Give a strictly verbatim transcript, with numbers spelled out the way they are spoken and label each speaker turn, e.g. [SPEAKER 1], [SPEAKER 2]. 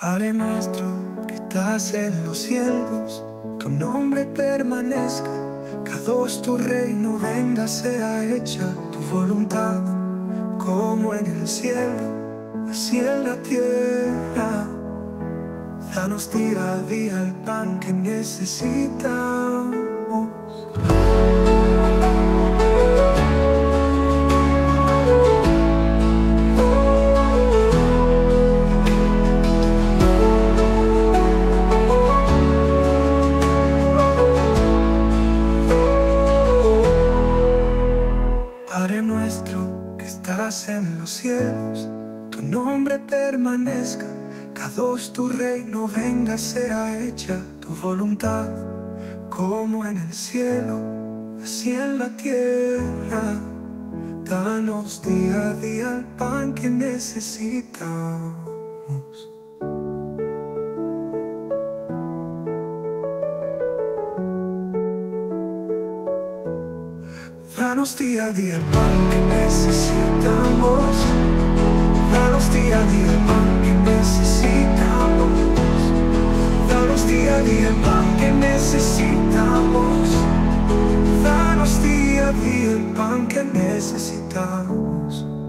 [SPEAKER 1] Padre nuestro que estás en los cielos, tu nombre permanezca, cada tu reino venga, sea hecha tu voluntad, como en el cielo, así en la tierra. Danos día a día el pan que necesitamos. Padre nuestro que estás en los cielos, tu nombre permanezca, cada tu reino venga, sea hecha tu voluntad, como en el cielo, así en la tierra. Danos día a día el pan que necesitamos. Danos día a día el pan que necesitamos. Danos día a día el pan que necesitamos. Danos día a día el pan que necesitamos. Danos día a día el pan que necesitamos.